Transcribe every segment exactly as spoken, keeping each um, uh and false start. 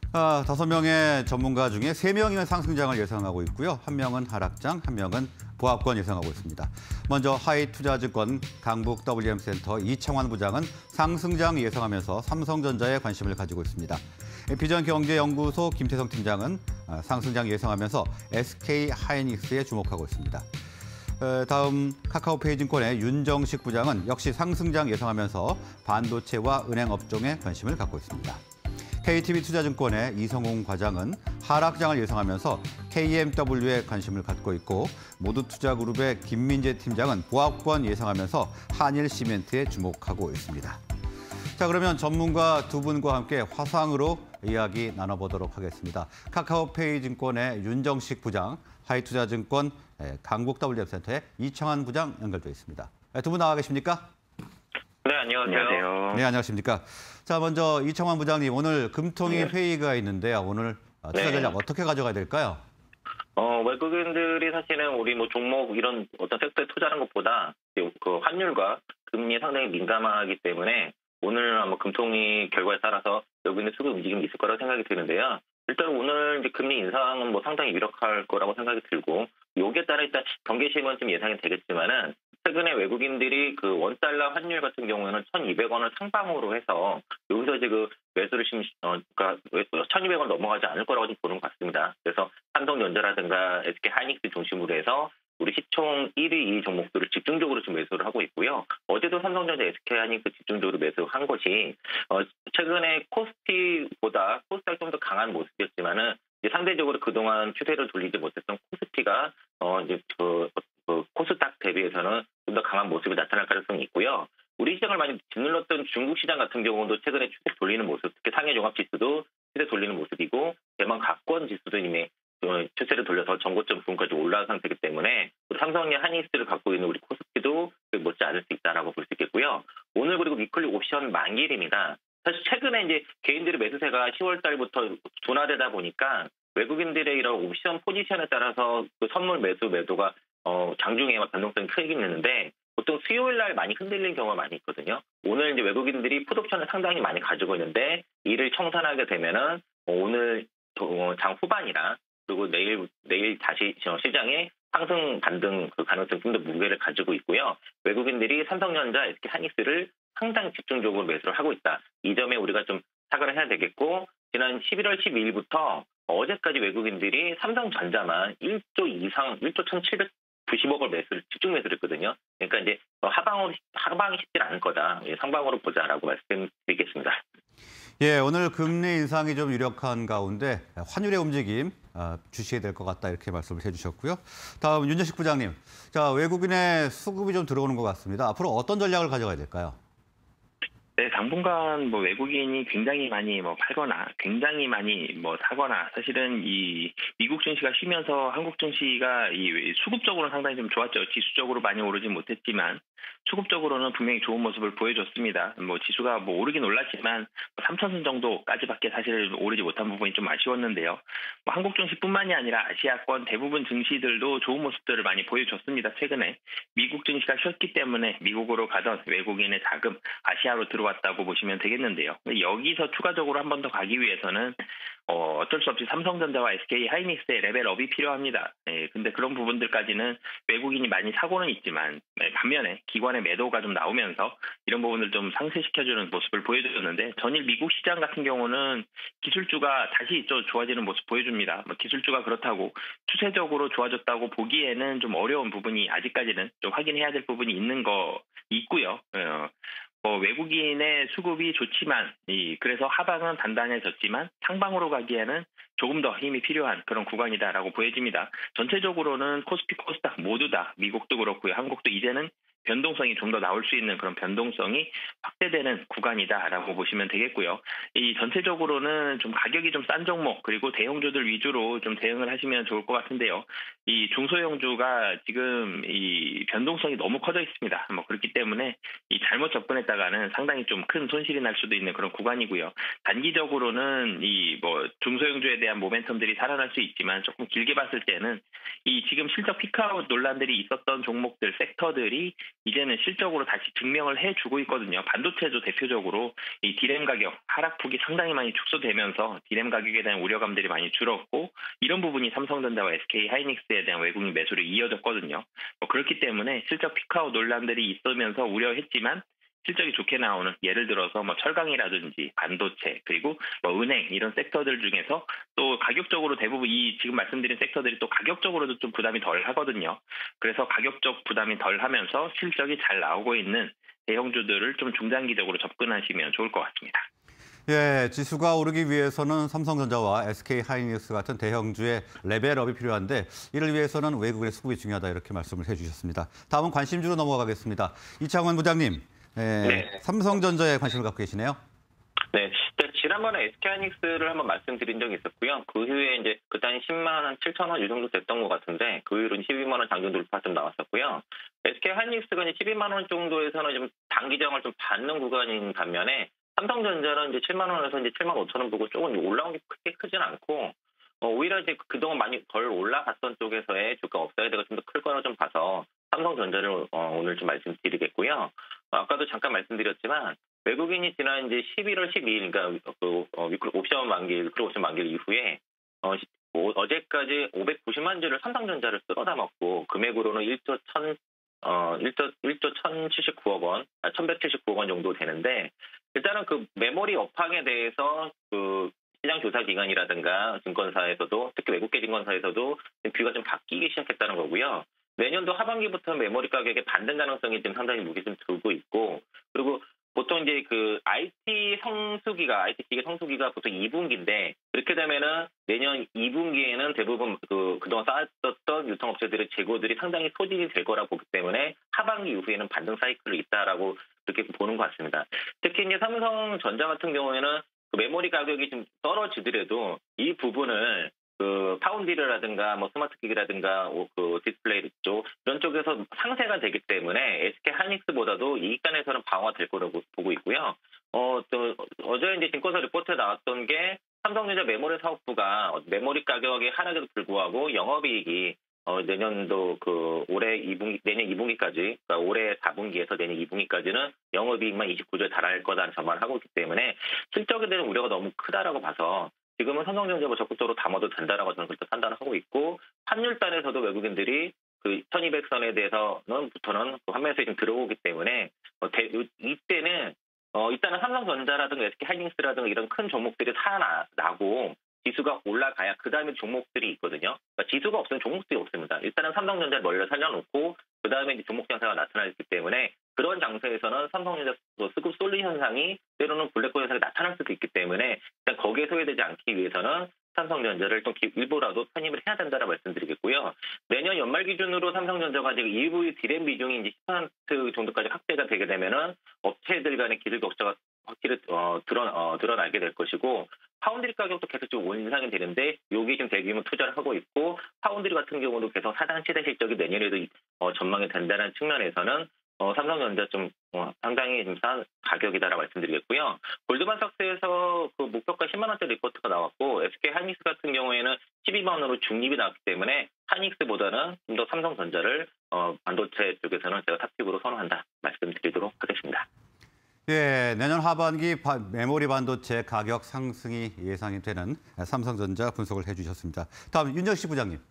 아, 다섯 명의 전문가 중에 세 명이면 상승장을 예상하고 있고요. 한 명은 하락장, 한 명은 보합권 예상하고 있습니다. 먼저 하이투자증권 강북 더블유엠센터 이창환 부장은 상승장 예상하면서 삼성전자에 관심을 가지고 있습니다. 비전경제연구소 김태성 팀장은 상승장 예상하면서 에스케이하이닉스에 주목하고 있습니다. 다음 카카오페이증권의 윤정식 부장은 역시 상승장 예상하면서 반도체와 은행 업종에 관심을 갖고 있습니다. 케이티비투자증권의 이성웅 과장은 하락장을 예상하면서 케이엠더블유에 관심을 갖고 있고 모두투자그룹의 김민재 팀장은 보합권 예상하면서 한일시멘트에 주목하고 있습니다. 자, 그러면 전문가 두 분과 함께 화상으로 이야기 나눠보도록 하겠습니다. 카카오페이증권의 윤정식 부장, 하이투자증권 강북 더블유엠센터의 이창환 부장 연결돼 있습니다. 두 분 나와 계십니까? 네, 안녕하세요. 안녕하세요. 네, 안녕하십니까. 자, 먼저 이창환 부장님, 오늘 금통위 네. 회의가 있는데요. 오늘 투자 네. 전략 어떻게 가져가야 될까요? 어, 외국인들이 사실은 우리 뭐 종목 이런 어떤 섹터에 투자하는 것보다 그 환율과 금리에 상당히 민감하기 때문에 오늘 아마 금통위 결과에 따라서 외국인의 수급 움직임이 있을 거라고 생각이 드는데요. 일단 오늘 이제 금리 인상은 뭐 상당히 유력할 거라고 생각이 들고 여기에 따라 일단 경계심은 좀 예상이 되겠지만은 최근에 외국인들이 그 원달러 환율 같은 경우에는 천이백 원을 상방으로 해서 여기서 이제 그 매수를 심, 어, 그러니까 천이백 원 넘어가지 않을 거라고 좀 보는 것 같습니다. 그래서 삼성전자라든가 에스케이하이닉스 중심으로 해서 우리 시총 일 위, 이 위 종목들을 집중적으로 좀 매수를 하고 있고요. 어제도 삼성전자, 에스케이하이닉스 집중적으로 매수한 것이 어, 최근에 코스피보다 코스닥이 좀 더 강한 모습이었지만은 이제 상대적으로 그동안 추세를 돌리지 못했던 코스피가 어, 이제 그 그 코스닥 대비해서는 좀 더 강한 모습이 나타날 가능성이 있고요. 우리 시장을 많이 짓눌렀던 중국 시장 같은 경우도 최근에 추세 돌리는 모습, 특히 상해 종합지수도 추세 돌리는 모습이고 대만 각권 지수도 이미 추세를 돌려서 전고점 부분까지 올라온 상태이기 때문에 우리 삼성의 한이스를 갖고 있는 우리 코스피도 못지 않을 수 있다라고 볼 수 있겠고요. 오늘 그리고 위클리 옵션 만기일입니다. 사실 최근에 이제 개인들의 매수세가 시월 달부터 둔화되다 보니까 외국인들의 이런 옵션 포지션에 따라서 그 선물 매수 매도가 어, 장중에 변동성이 크게 있는데 보통 수요일 날 많이 흔들리는 경우가 많이 있거든요. 오늘 이제 외국인들이 풋옵션을 상당히 많이 가지고 있는데 이를 청산하게 되면은 오늘 장 후반이나 그리고 내일 내일 다시 시장에 상승 반등 그 가능성이 좀 더 무게를 가지고 있고요. 외국인들이 삼성전자, 에스케이하이닉스를 상당히 집중적으로 매수를 하고 있다. 이 점에 우리가 좀 사과를 해야 되겠고 지난 십일월 십이일부터 어제까지 외국인들이 삼성전자만 일조 이상, 일조 천칠백구십억을 매수를 집중 매수를 했거든요. 그러니까 이제 하방으로 하방이 쉽지 않을 거다. 상방으로 보자라고 말씀드리겠습니다. 예, 오늘 금리 인상이 좀 유력한 가운데 환율의 움직임 주시해야 될 것 같다 이렇게 말씀을 해주셨고요. 다음 윤정식 부장님, 자 외국인의 수급이 좀 들어오는 것 같습니다. 앞으로 어떤 전략을 가져가야 될까요? 네, 당분간 뭐 외국인이 굉장히 많이 뭐 팔거나 굉장히 많이 뭐 사거나 사실은 이 미국 증시가 쉬면서 한국 증시가 이 수급적으로는 상당히 좀 좋았죠. 지수적으로 많이 오르지 못했지만 수급적으로는 분명히 좋은 모습을 보여줬습니다. 뭐 지수가 뭐 오르긴 올랐지만 삼천 선 정도까지밖에 사실 오르지 못한 부분이 좀 아쉬웠는데요. 뭐 한국 증시뿐만이 아니라 아시아권 대부분 증시들도 좋은 모습들을 많이 보여줬습니다. 최근에 미국 증시가 쉬었기 때문에 미국으로 가던 외국인의 자금 아시아로 들어왔다고 보시면 되겠는데요. 여기서 추가적으로 한 번 더 가기 위해서는 어, 어쩔 수 없이 삼성전자와 에스케이하이닉스의 레벨업이 필요합니다. 예, 근데 그런 부분들까지는 외국인이 많이 사고는 있지만 예, 반면에 기관의 매도가 좀 나오면서 이런 부분을 좀 상쇄시켜주는 모습을 보여줬는데 전일 미국 시장 같은 경우는 기술주가 다시 좀 좋아지는 모습 보여줍니다. 뭐 기술주가 그렇다고 추세적으로 좋아졌다고 보기에는 좀 어려운 부분이 아직까지는 좀 확인해야 될 부분이 있는 거 있고요. 어, 뭐 외국인의 수급이 좋지만 이 그래서 하방은 단단해졌지만 상방으로 가기에는 조금 더 힘이 필요한 그런 구간이다라고 보여집니다. 전체적으로는 코스피, 코스닥 모두 다 미국도 그렇고요. 한국도 이제는 변동성이 좀 더 나올 수 있는 그런 변동성이 확대되는 구간이다라고 보시면 되겠고요. 이 전체적으로는 좀 가격이 좀 싼 종목 그리고 대형주들 위주로 좀 대응을 하시면 좋을 것 같은데요. 이 중소형주가 지금 이 변동성이 너무 커져 있습니다. 뭐 그렇기 때문에 이 잘못 접근했다가는 상당히 좀 큰 손실이 날 수도 있는 그런 구간이고요. 단기적으로는 이 뭐 중소형주에 대한 모멘텀들이 살아날 수 있지만 조금 길게 봤을 때는 이 지금 실적 피크아웃 논란들이 있었던 종목들 섹터들이 이제는 실적으로 다시 증명을 해주고 있거든요. 반도체도 대표적으로 이 디램 가격 하락폭이 상당히 많이 축소되면서 디램 가격에 대한 우려감들이 많이 줄었고 이런 부분이 삼성전자와 에스케이하이닉스에 대한 외국인 매수로 이어졌거든요. 뭐 그렇기 때문에 실적 피크아웃 논란들이 있으면서 우려했지만 실적이 좋게 나오는 예를 들어서 뭐 철강이라든지 반도체 그리고 뭐 은행 이런 섹터들 중에서 또 가격적으로 대부분 이 지금 말씀드린 섹터들이 또 가격적으로도 좀 부담이 덜 하거든요. 그래서 가격적 부담이 덜 하면서 실적이 잘 나오고 있는 대형주들을 좀 중장기적으로 접근하시면 좋을 것 같습니다. 예, 지수가 오르기 위해서는 삼성전자와 에스케이하이닉스 같은 대형주의 레벨업이 필요한데 이를 위해서는 외국인의 수급이 중요하다 이렇게 말씀을 해주셨습니다. 다음은 관심주로 넘어가겠습니다. 이창원 부장님. 네, 네. 삼성전자에 관심을 갖고 계시네요. 네, 지난번에 에스케이하이닉스를 한번 말씀드린 적이 있었고요. 그 후에 이제 그때 십만 원, 칠천 원 이 정도 됐던 것 같은데 그 이후로 십이만 원 장중 돌파 좀 나왔었고요. 에스케이하이닉스가 이제 십이만 원 정도에서는 좀 단기정을 좀 받는 구간인 반면에 삼성전자는 이제 칠만 원에서 이제 칠만 오천 원 보고 조금 올라온 게 크게 크진 않고 어, 오히려 이제 그동안 많이 덜 올라갔던 쪽에서의 주가 업사이드가 좀 더 클 거라 좀 봐서 삼성전자를 어, 오늘 좀 말씀드리겠고요. 어, 아까도 잠깐 말씀드렸지만 외국인이 지난 이제 십일월 십이일 그러니까 그 어, 위클 옵션 만기, 위클 옵션 만기 이후에 어, 어, 어제까지 오백구십만 주를 삼성전자를 쓸어 담았고 금액으로는 일조 천 어, 일조 일조 천칠십구억 원, 아, 천백칠십구억 원 정도 되는데 일단은 그 메모리 업황에 대해서 그 시장 조사 기관이라든가 증권사에서도 특히 외국계 증권사에서도 뷰가 좀 바뀌기 시작했다는 거고요. 내년도 하반기부터 메모리 가격의 반등 가능성이 지금 상당히 무게 좀 들고 있고 그리고 보통 이제 그 아이티 성수기가 아이티 기계 성수기가 보통 이 분기인데 그렇게 되면은 내년 이 분기에는 대부분 그 그동안 쌓았었던 유통업체들의 재고들이 상당히 소진이 될 거라고 보기 때문에 하반기 이후에는 반등 사이클이 있다라고 그렇게 보는 것 같습니다. 특히 이제 삼성전자 같은 경우에는 그 메모리 가격이 좀 떨어지더라도 이 부분을 그 파운디르라든가 뭐 스마트 기기라든가 그 디스플레이 쪽 이런 쪽에서 상세가 되기 때문에 에스케이하이닉스보다도 이익단에서는 방어될 거라고 보고 있고요. 어, 또 어제 이제 증권사 리포트에 나왔던 게 삼성전자 메모리 사업부가 메모리 가격의 하락에도 불구하고 영업이익이 어, 내년도 그 올해 이 분기 내년 이 분기까지 그러니까 올해 사 분기에서 내년 이 분기까지는 영업이익만 이십구 조에 달할 거다는 전망을 하고 있기 때문에 실적에 대한 우려가 너무 크다라고 봐서 지금은 삼성전자가 적극적으로 담아도 된다라고 저는 그렇게 판단을 하고 있고 환율단에서도 외국인들이 그 천이백 선에 대해서는부터는 그 환매수에 좀 들어오기 때문에 어, 대, 이때는 어, 일단은 삼성전자라든가 에스케이하이닉스라든가 이런 큰 종목들이 살아나고 지수가 올라가야 그 다음에 종목들이 있거든요. 그러니까 지수가 없으면 종목들이 없습니다. 일단은 삼성전자를 멀리 살려놓고 그 다음에 이제 종목 현상가 나타나기 때문에 그런 장소에서는 삼성전자 수급 쏠림 현상이 때로는 블랙홀 현상이 나타날 수도 있기 때문에 일단 거기에 소외되지 않기 위해서는 삼성전자를 좀 일부라도 편입을 해야 된다고 말씀드리겠고요. 내년 연말 기준으로 삼성전자가 지금 이브이 디램 비중이 이제 십 퍼센트 정도까지 확대가 되게 되면은 업체들 간의 기술 격차가 확실히 어, 드러, 어, 드러나게 될 것이고 파운드리 가격도 계속 좀 인상이 되는데 여기 지금 대규모 투자를 하고 있고 파운드리 같은 경우도 계속 사상 최대 실적이 내년에도 어, 전망이 된다는 측면에서는 어, 삼성전자 좀 어, 상당히 좀 싼 가격이다라고 말씀드리겠고요. 골드만삭스에서 그 목표가 십만 원대 리포트가 나왔고 에스케이하이닉스 같은 경우에는 십이만 원으로 중립이 나왔기 때문에 하이닉스보다는 좀 더 삼성전자를 어, 반도체 쪽에서는 제가 탑픽으로 선호한다 말씀드리도록 하겠습니다. 예, 내년 하반기 바, 메모리 반도체 가격 상승이 예상이 되는 삼성전자 분석을 해주셨습니다. 다음 윤정식 부장님.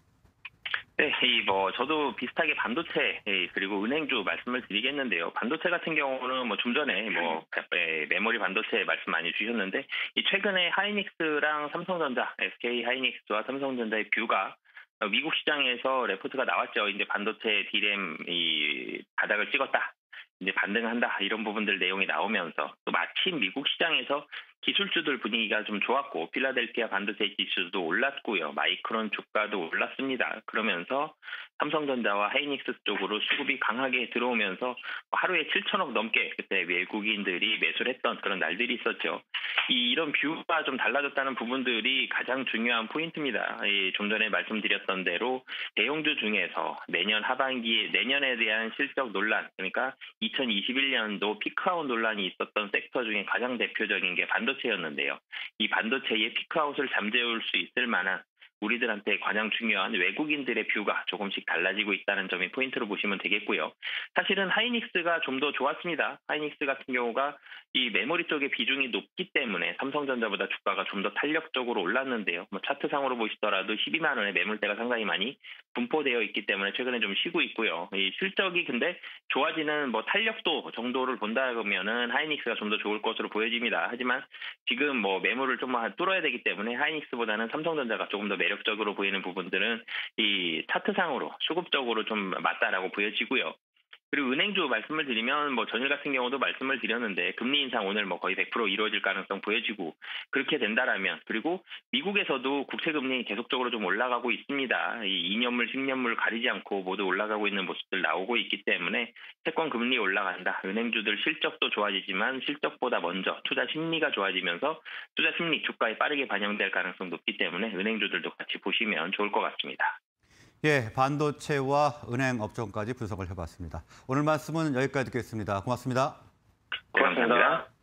네, 이 뭐 저도 비슷하게 반도체 그리고 은행주 말씀을 드리겠는데요. 반도체 같은 경우는 뭐 좀 전에 뭐 메모리 반도체 말씀 많이 주셨는데 이 최근에 하이닉스랑 삼성전자, 에스케이하이닉스와 삼성전자의 뷰가 미국 시장에서 레포트가 나왔죠. 이제 반도체 디램 이 바닥을 찍었다. 이제 반등한다 이런 부분들 내용이 나오면서 또 마침 미국 시장에서 기술주들 분위기가 좀 좋았고 필라델피아 반도체 지수도 올랐고요. 마이크론 주가도 올랐습니다. 그러면서 삼성전자와 하이닉스 쪽으로 수급이 강하게 들어오면서 하루에 칠천억 넘게 그때 외국인들이 매수를 했던 그런 날들이 있었죠. 이, 이런 뷰가 좀 달라졌다는 부분들이 가장 중요한 포인트입니다. 이, 좀 전에 말씀드렸던 대로 대형주 중에서 내년 하반기에 내년에 대한 실적 논란 그러니까 이천이십일 년도 피크아웃 논란이 있었던 섹터 중에 가장 대표적인 게 반도체였는데요. 이 반도체의 피크아웃을 잠재울 수 있을 만한 우리들한테 가장 중요한 외국인들의 뷰가 조금씩 달라지고 있다는 점이 포인트로 보시면 되겠고요. 사실은 하이닉스가 좀 더 좋았습니다. 하이닉스 같은 경우가 이 메모리 쪽의 비중이 높기 때문에 삼성전자보다 주가가 좀 더 탄력적으로 올랐는데요. 뭐 차트상으로 보시더라도 십이만 원의 매물대가 상당히 많이 분포되어 있기 때문에 최근에 좀 쉬고 있고요. 이 실적이 근데 좋아지는 뭐 탄력도 정도를 본다 그러면은 하이닉스가 좀 더 좋을 것으로 보여집니다. 하지만 지금 뭐 매물을 좀 뚫어야 되기 때문에 하이닉스보다는 삼성전자가 조금 더 매력적으로 보이는 부분들은 이 차트상으로 수급적으로 좀 맞다라고 보여지고요. 그리고 은행주 말씀을 드리면 뭐 전일 같은 경우도 말씀을 드렸는데 금리 인상 오늘 뭐 거의 백 퍼센트 이루어질 가능성 보여지고 그렇게 된다라면 그리고 미국에서도 국채 금리 계속적으로 좀 올라가고 있습니다. 이 이 년물, 십 년물 가리지 않고 모두 올라가고 있는 모습들 나오고 있기 때문에 채권 금리 올라간다. 은행주들 실적도 좋아지지만 실적보다 먼저 투자 심리가 좋아지면서 투자 심리 주가에 빠르게 반영될 가능성 높기 때문에 은행주들도 같이 보시면 좋을 것 같습니다. 예, 반도체와 은행 업종까지 분석을 해봤습니다. 오늘 말씀은 여기까지 듣겠습니다. 고맙습니다. 고맙습니다.